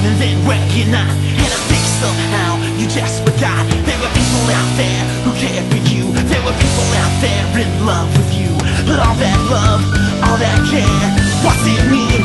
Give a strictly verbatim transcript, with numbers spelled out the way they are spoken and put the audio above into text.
and then recognize. And I think somehow you just forgot there were people out there who cared for you. There were people out there in love with you. But all that love, all that care, what's it mean?